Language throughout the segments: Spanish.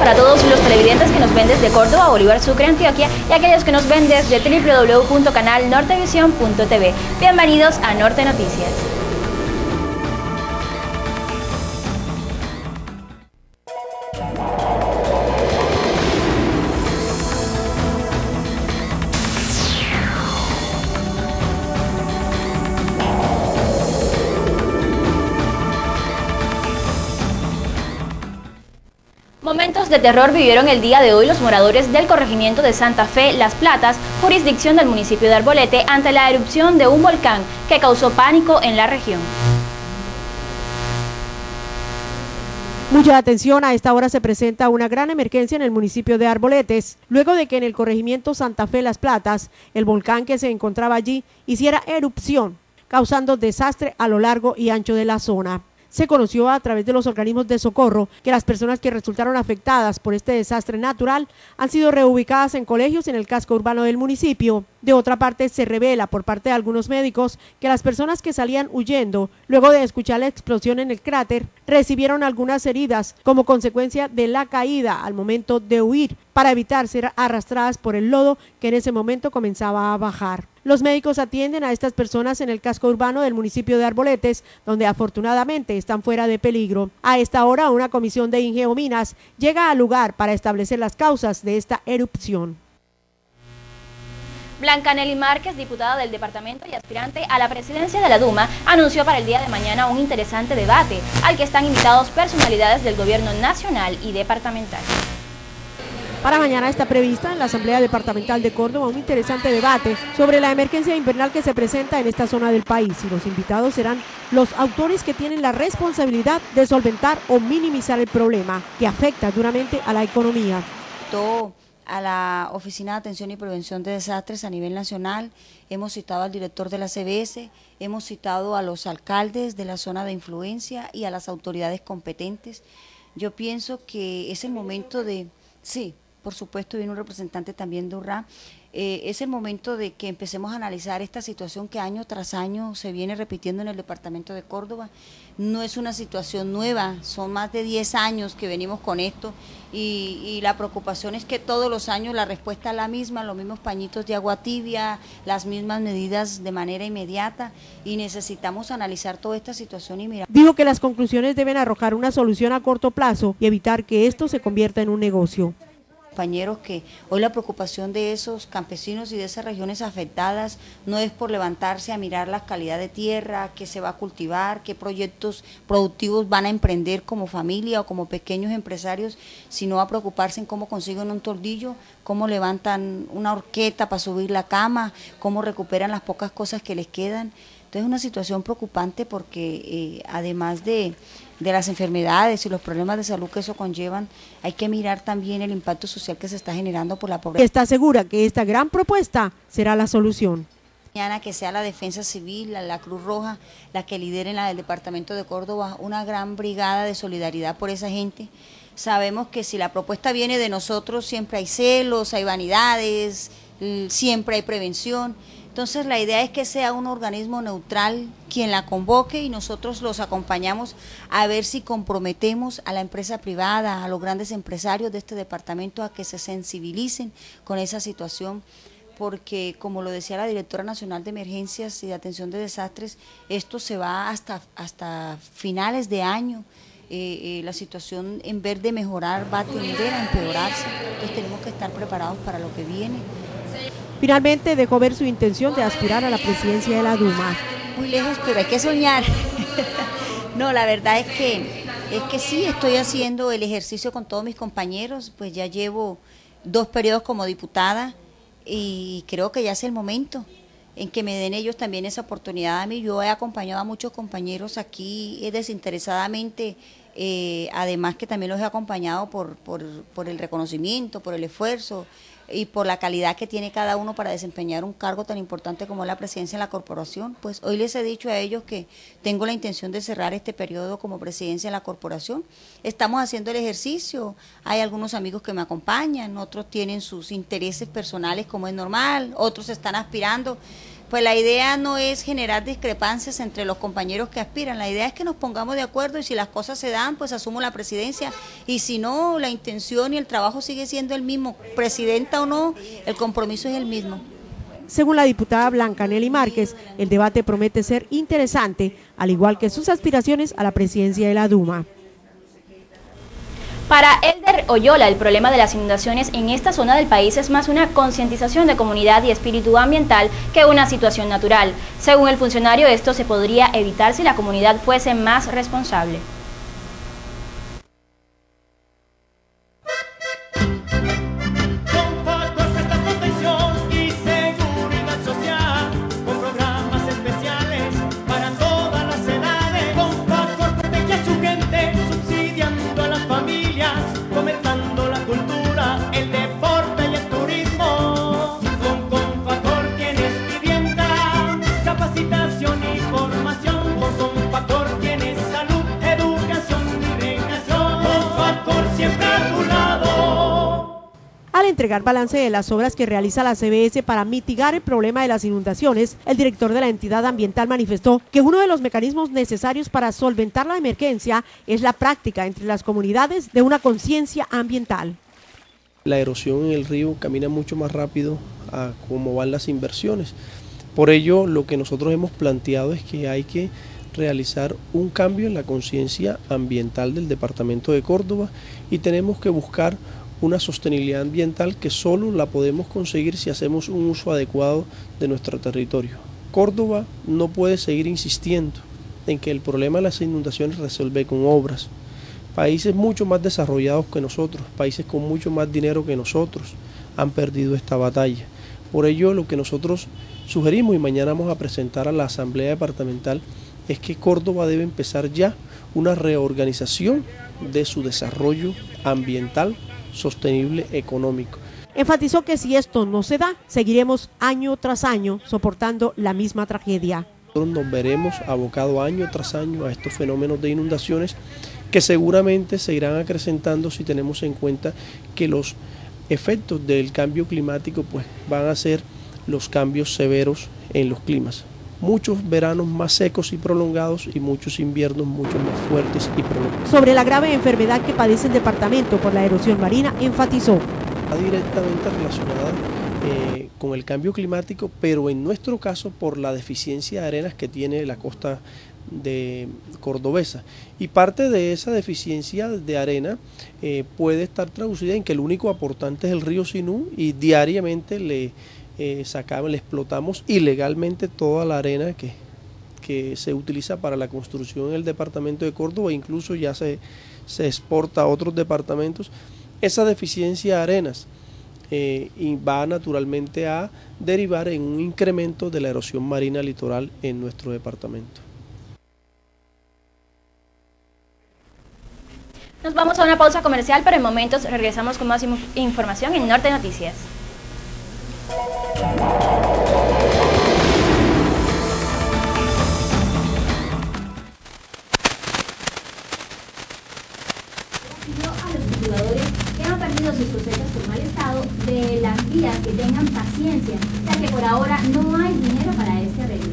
para todos los televidentes que nos ven desde Córdoba, Bolívar, Sucre, Antioquia y aquellos que nos ven desde www.canalnortevisión.tv. Bienvenidos a Norte Noticias. Momentos de terror vivieron el día de hoy los moradores del corregimiento de Santa Fe, Las Platas, jurisdicción del municipio de Arbolete, ante la erupción de un volcán que causó pánico en la región. Mucha atención, a esta hora se presenta una gran emergencia en el municipio de Arboletes, luego de que en el corregimiento Santa Fe, Las Platas, el volcán que se encontraba allí hiciera erupción, causando desastre a lo largo y ancho de la zona. Se conoció a través de los organismos de socorro que las personas que resultaron afectadas por este desastre natural han sido reubicadas en colegios en el casco urbano del municipio. De otra parte, se revela por parte de algunos médicos que las personas que salían huyendo luego de escuchar la explosión en el cráter recibieron algunas heridas como consecuencia de la caída al momento de huir, para evitar ser arrastradas por el lodo que en ese momento comenzaba a bajar. Los médicos atienden a estas personas en el casco urbano del municipio de Arboletes, donde afortunadamente están fuera de peligro. A esta hora, una comisión de Ingeominas llega al lugar para establecer las causas de esta erupción. Blanca Nelly Márquez, diputada del departamento y aspirante a la presidencia de la Duma, anunció para el día de mañana un interesante debate, al que están invitados personalidades del gobierno nacional y departamental. Para mañana está prevista en la Asamblea Departamental de Córdoba un interesante debate sobre la emergencia invernal que se presenta en esta zona del país, y los invitados serán los autores que tienen la responsabilidad de solventar o minimizar el problema que afecta duramente a la economía. A la Oficina de Atención y Prevención de Desastres a nivel nacional, hemos citado al director de la CBS, hemos citado a los alcaldes de la zona de influencia y a las autoridades competentes. Yo pienso que es el momento de, sí, por supuesto viene un representante también de URRA, es el momento de que empecemos a analizar esta situación que año tras año se viene repitiendo en el departamento de Córdoba. No es una situación nueva, son más de 10 años que venimos con esto y la preocupación es que todos los años la respuesta es la misma, los mismos pañitos de agua tibia, las mismas medidas de manera inmediata, y necesitamos analizar toda esta situación y mirar. Dijo que las conclusiones deben arrojar una solución a corto plazo y evitar que esto se convierta en un negocio. Compañeros, que hoy la preocupación de esos campesinos y de esas regiones afectadas no es por levantarse a mirar la calidad de tierra, qué se va a cultivar, qué proyectos productivos van a emprender como familia o como pequeños empresarios, sino a preocuparse en cómo consiguen un tordillo, cómo levantan una horqueta para subir la cama, cómo recuperan las pocas cosas que les quedan. Entonces es una situación preocupante porque además de las enfermedades y los problemas de salud que eso conllevan, hay que mirar también el impacto social que se está generando por la pobreza. Está segura que esta gran propuesta será la solución. Mañana que sea la Defensa Civil, la Cruz Roja, la que lidere en la del departamento de Córdoba una gran brigada de solidaridad por esa gente. Sabemos que si la propuesta viene de nosotros siempre hay celos, hay vanidades, siempre hay prevención. Entonces la idea es que sea un organismo neutral quien la convoque y nosotros los acompañamos a ver si comprometemos a la empresa privada, a los grandes empresarios de este departamento a que se sensibilicen con esa situación, porque como lo decía la directora nacional de emergencias y de atención de desastres, esto se va hasta finales de año. La situación en vez de mejorar va a tender a empeorarse, entonces tenemos que estar preparados para lo que viene. Finalmente dejó ver su intención de aspirar a la presidencia de la Duma. Muy lejos, pero hay que soñar. No, la verdad es que sí, estoy haciendo el ejercicio con todos mis compañeros, pues ya llevo 2 periodos como diputada y creo que ya es el momento en que me den ellos también esa oportunidad a mí. Yo he acompañado a muchos compañeros aquí desinteresadamente, además que también los he acompañado por el reconocimiento, por el esfuerzo y por la calidad que tiene cada uno para desempeñar un cargo tan importante como la presidencia en la corporación. Pues hoy les he dicho a ellos que tengo la intención de cerrar este periodo como presidencia en la corporación. Estamos haciendo el ejercicio, hay algunos amigos que me acompañan, otros tienen sus intereses personales como es normal, otros están aspirando, pues la idea no es generar discrepancias entre los compañeros que aspiran, la idea es que nos pongamos de acuerdo y si las cosas se dan, pues asumo la presidencia y si no, la intención y el trabajo sigue siendo el mismo, presidenta o no, el compromiso es el mismo. Según la diputada Blanca Nelly Márquez, el debate promete ser interesante, al igual que sus aspiraciones a la presidencia de la Duma. Para Elder Oyola, el problema de las inundaciones en esta zona del país es más una concientización de comunidad y espíritu ambiental que una situación natural. Según el funcionario, esto se podría evitar si la comunidad fuese más responsable. Al entregar balance de las obras que realiza la CBS para mitigar el problema de las inundaciones, el director de la entidad ambiental manifestó que uno de los mecanismos necesarios para solventar la emergencia es la práctica entre las comunidades de una conciencia ambiental. La erosión en el río camina mucho más rápido a cómo van las inversiones. Por ello, lo que nosotros hemos planteado es que hay que realizar un cambio en la conciencia ambiental del departamento de Córdoba y tenemos que buscar una sostenibilidad ambiental que solo la podemos conseguir si hacemos un uso adecuado de nuestro territorio. Córdoba no puede seguir insistiendo en que el problema de las inundaciones se resuelve con obras. Países mucho más desarrollados que nosotros, países con mucho más dinero que nosotros, han perdido esta batalla. Por ello, lo que nosotros sugerimos y mañana vamos a presentar a la Asamblea Departamental es que Córdoba debe empezar ya una reorganización de su desarrollo ambiental, sostenible, económico. Enfatizó que si esto no se da, seguiremos año tras año soportando la misma tragedia. Nos veremos abocados año tras año a estos fenómenos de inundaciones que seguramente se irán acrecentando si tenemos en cuenta que los efectos del cambio climático pues van a ser los cambios severos en los climas. Muchos veranos más secos y prolongados y muchos inviernos mucho más fuertes y prolongados. Sobre la grave enfermedad que padece el departamento por la erosión marina, enfatizó. Está directamente relacionada con el cambio climático, pero en nuestro caso por la deficiencia de arenas que tiene la costa de cordobesa. Y parte de esa deficiencia de arena puede estar traducida en que el único aportante es el río Sinú y diariamente le explotamos ilegalmente toda la arena que se utiliza para la construcción en el departamento de Córdoba, incluso ya se exporta a otros departamentos. Esa deficiencia de arenas y va naturalmente a derivar en un incremento de la erosión marina litoral en nuestro departamento. Nos vamos a una pausa comercial, pero en momentos regresamos con más información en Norte Noticias. A los cultivadores que han perdido sus cosechas por mal estado de las vías que tengan paciencia, ya que por ahora no hay dinero para este arreglo.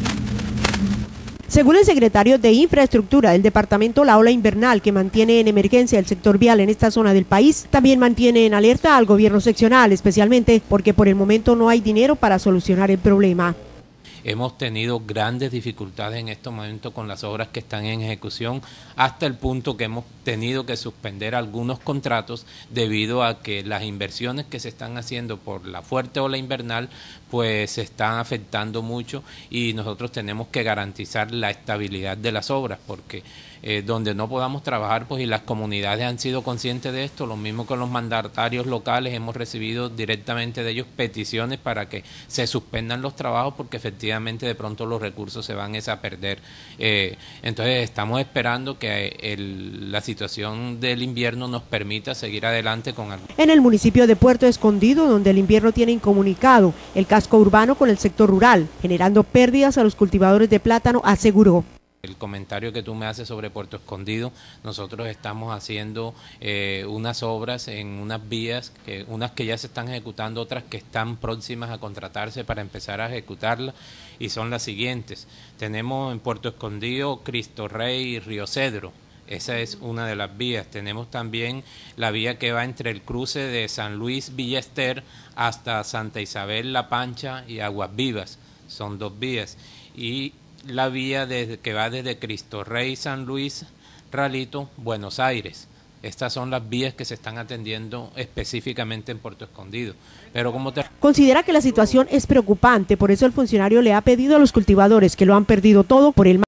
Según el secretario de Infraestructura del departamento, la ola invernal que mantiene en emergencia el sector vial en esta zona del país también mantiene en alerta al gobierno seccional, especialmente porque por el momento no hay dinero para solucionar el problema. Hemos tenido grandes dificultades en estos momentos con las obras que están en ejecución, hasta el punto que hemos tenido que suspender algunos contratos debido a que las inversiones que se están haciendo por la fuerte ola invernal pues se están afectando mucho y nosotros tenemos que garantizar la estabilidad de las obras porque donde no podamos trabajar pues y las comunidades han sido conscientes de esto, lo mismo con los mandatarios locales, hemos recibido directamente de ellos peticiones para que se suspendan los trabajos porque efectivamente de pronto los recursos se van a perder. Entonces estamos esperando que la situación del invierno nos permita seguir adelante con algo. En el municipio de Puerto Escondido, donde el invierno tiene incomunicado el casco urbano con el sector rural, generando pérdidas a los cultivadores de plátano, aseguró. El comentario que tú me haces sobre Puerto Escondido, nosotros estamos haciendo unas obras en unas vías, unas que ya se están ejecutando, otras que están próximas a contratarse para empezar a ejecutarlas, y son las siguientes. Tenemos en Puerto Escondido Cristo Rey y Río Cedro. Esa es una de las vías. Tenemos también la vía que va entre el cruce de San Luis Villester hasta Santa Isabel La Pancha y Aguas Vivas. Son 2 vías. Y la vía que va desde Cristo Rey, San Luis, Ralito, Buenos Aires. Estas son las vías que se están atendiendo específicamente en Puerto Escondido. Pero considera que la situación es preocupante, por eso el funcionario le ha pedido a los cultivadores que lo han perdido todo por el